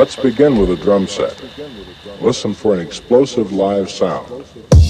Let's begin with a drum set. Listen for an explosive live sound.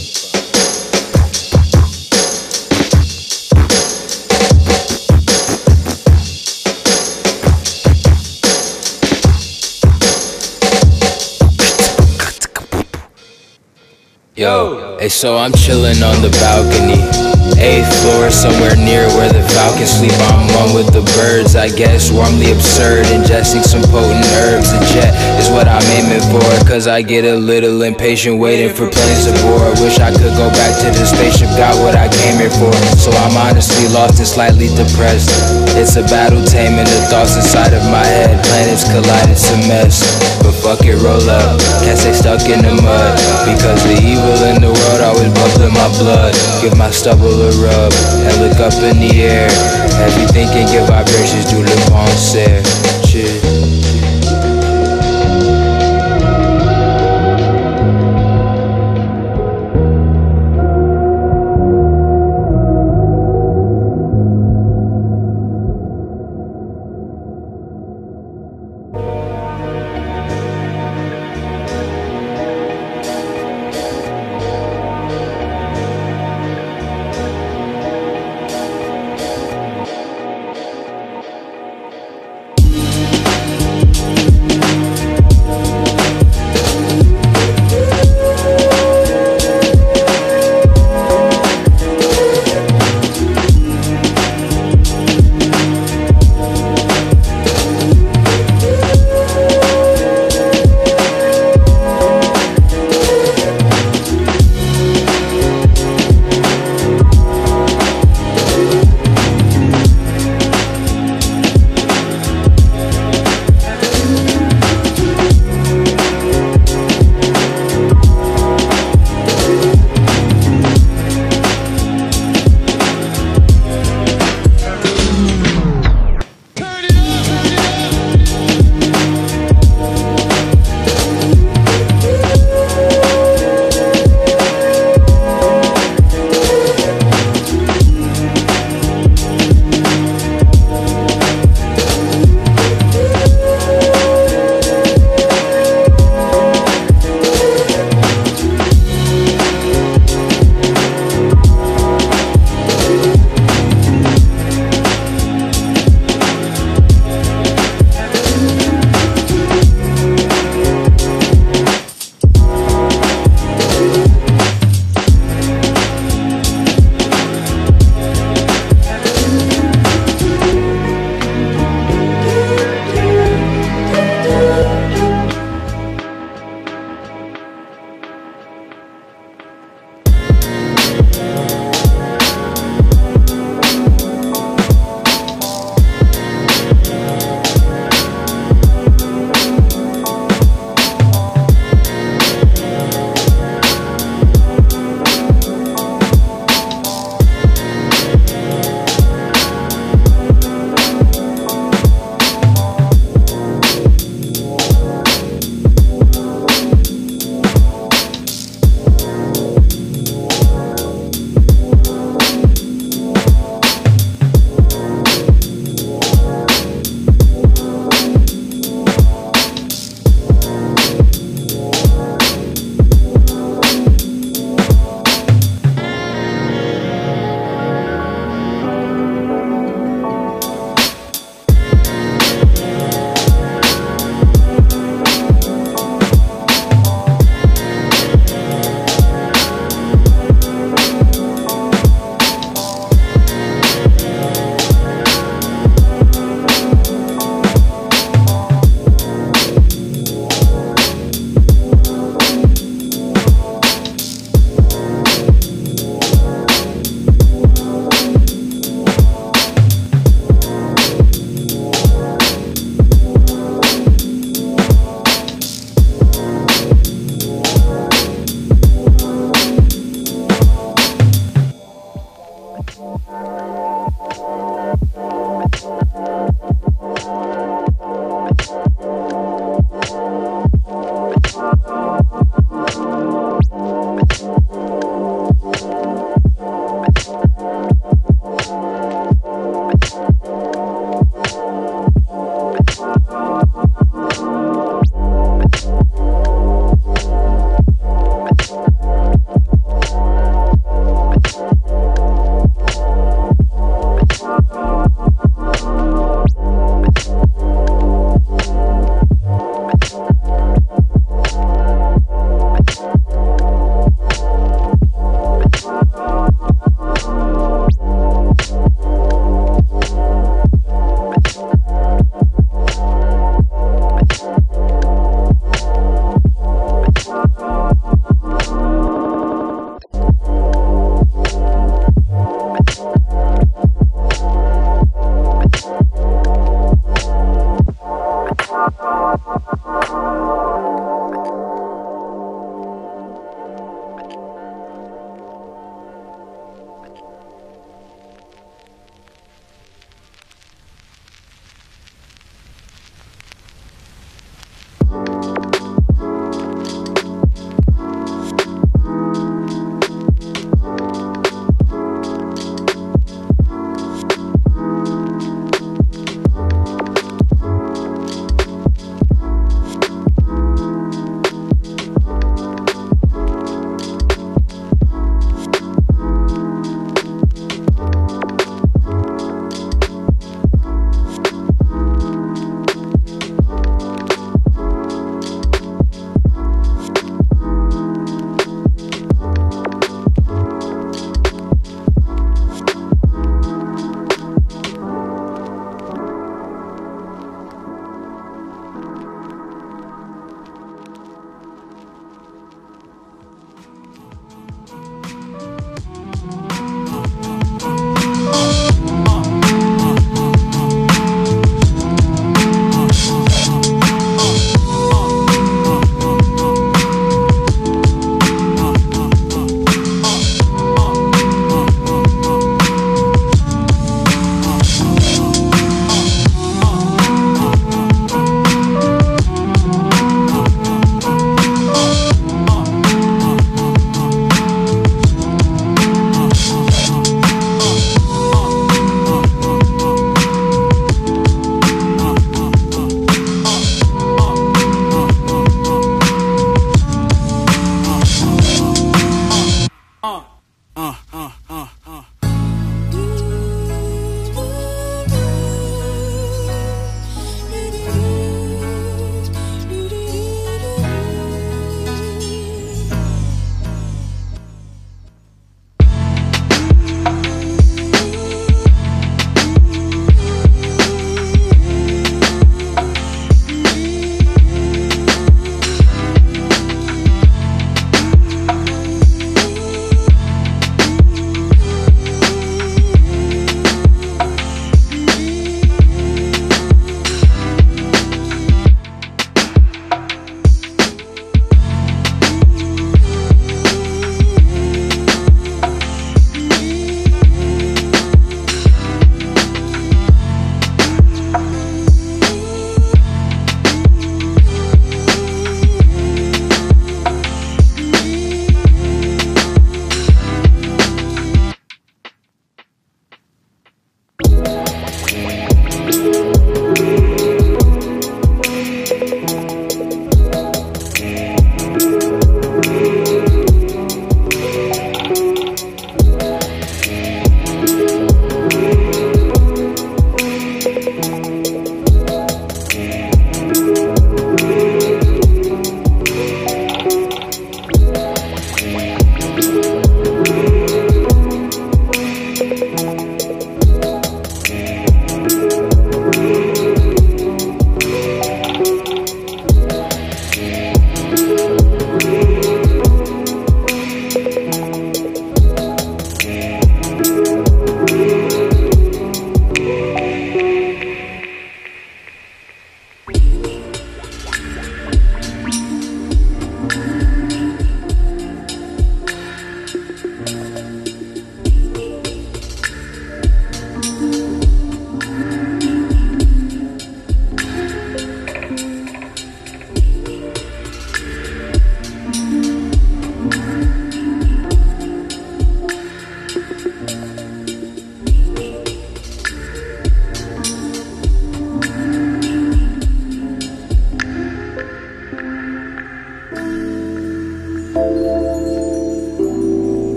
Yo, hey, so I'm chillin' on the balcony, 8th floor, somewhere near where the falcons sleep. I'm one with the birds, I guess, warmly absurd, ingesting some potent herbs. The jet is what I'm aiming for, cause I get a little impatient waiting for planes to board. Wish I could go back to the spaceship, got what I came here for. So I'm honestly lost and slightly depressed. It's a battle taming the thoughts inside of my head. Planets collide, it's a mess, but fuck it, roll up, can't stay stuck in the mud, because the evil in the world always bubbling my blood. Give my stubble a rub and look up in the air. Everything can give vibrations du le pensée. Shit.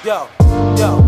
Yo, yo.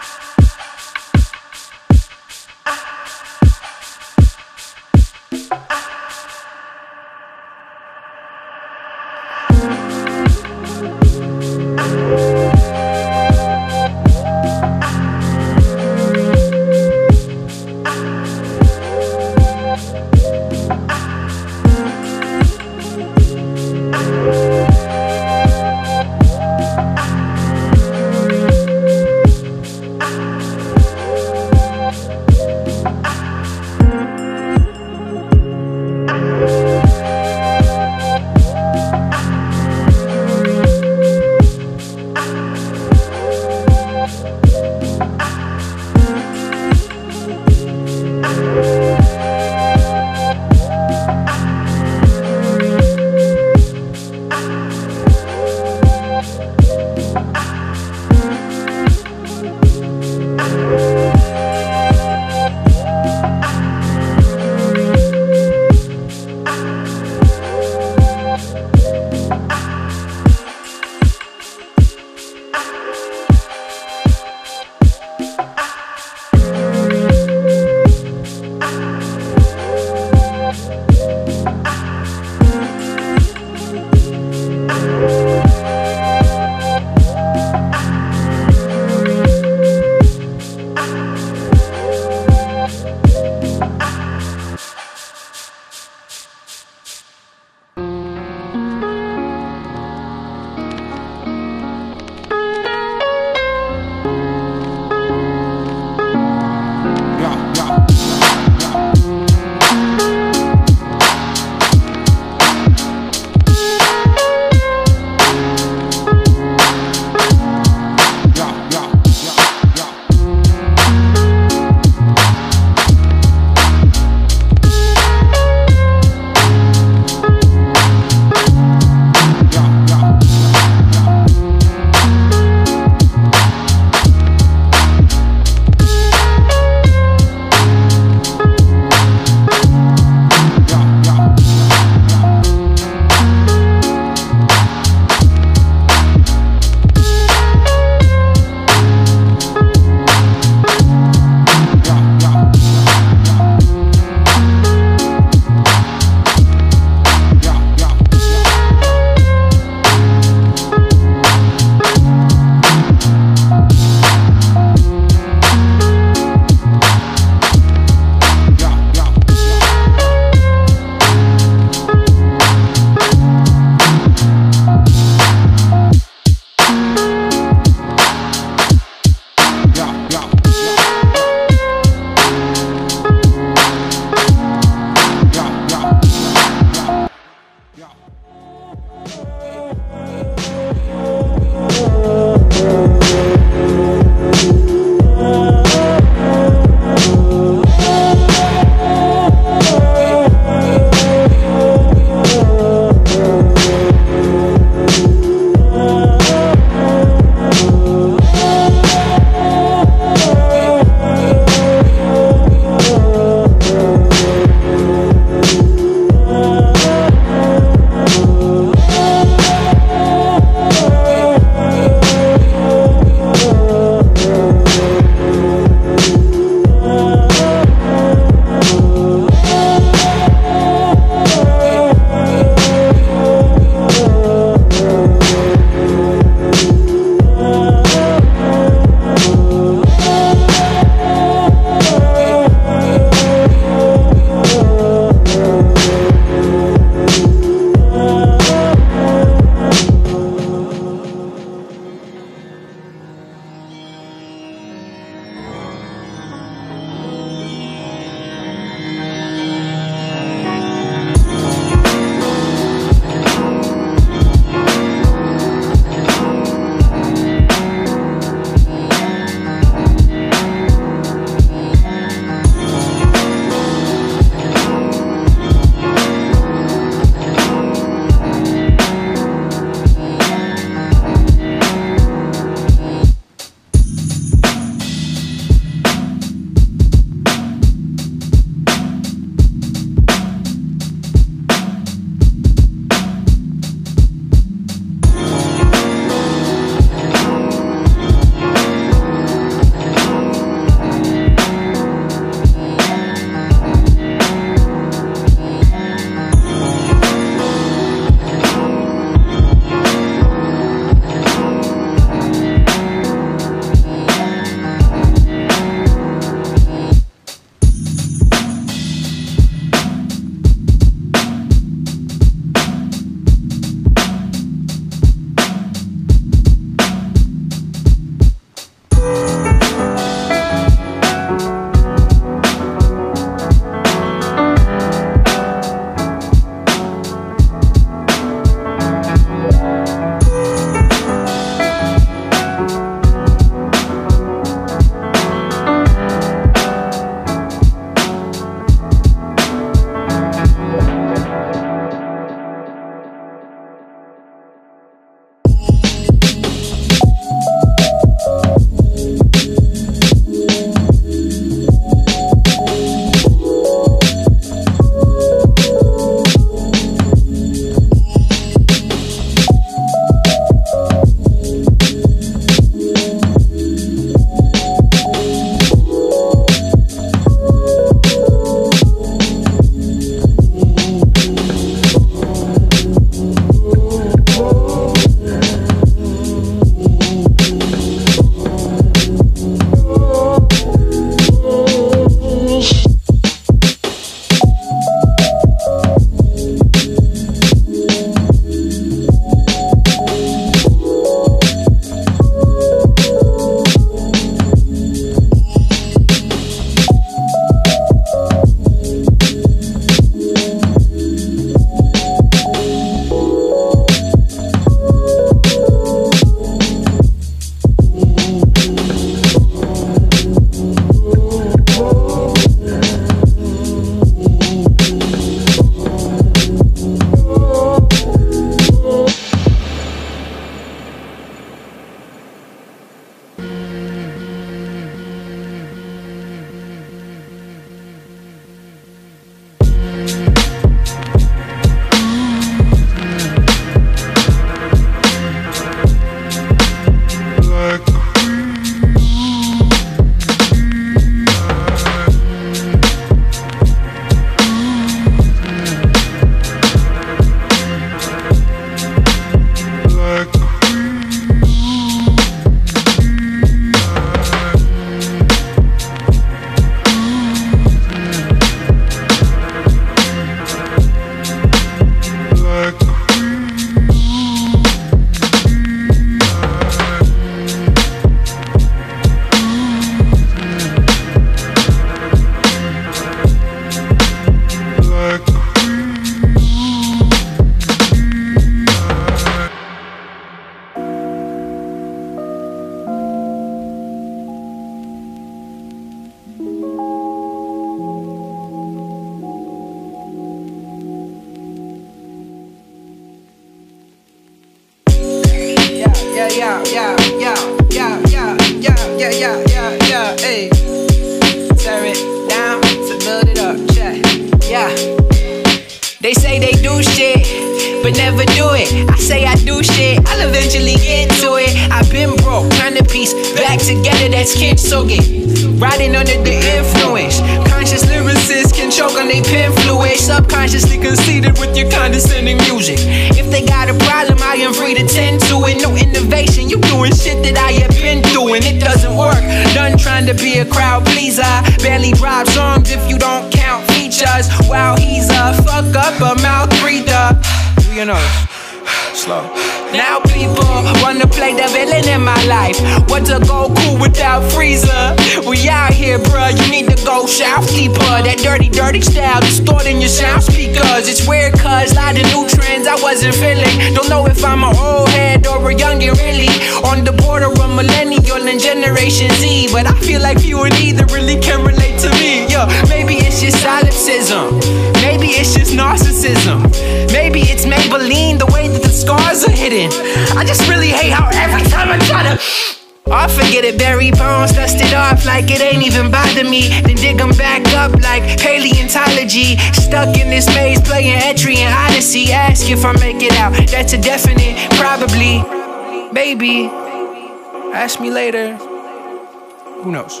Hey, tear it down to build it up, check. Yeah. They say they do shit, but never do it. I say I do shit, I'll eventually get to it. I've been broke, trying to piece back together, that's kintsugi. Riding under the influence, conscious lyricists can choke on their pen fluid. Subconsciously conceited with your condescending music. If they got a problem, I am free to tend to it. No innovation, you doing shit that I have been doing. It doesn't work, done trying to be a crowd pleaser. Barely drop songs if you don't count features. Wow, he's a fuck up, a mouth breather. You know, slow. Now people wanna play the villain in my life. What's a Goku without Frieza? We out here, bruh, you need to go south deeper. That dirty, dirty style distorting your sound speakers. It's weird cause lot of new trends I wasn't feeling. Don't know if I'm an old head or a youngin' really. On the border of millennial and Generation Z. But I feel like few and either really can relate to me. Yeah, maybe it's just solipsism. Maybe it's just narcissism. Maybe it's Maybelline, the way that the scars are hidden. I just really hate how every time I try to forget it, bury bones, dust it off like it ain't even bother me. Then dig them back up like paleontology. Stuck in this maze playing Etrian Odyssey. Ask if I make it out, that's a definite probably. Maybe, ask me later. Who knows?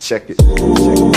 Check it.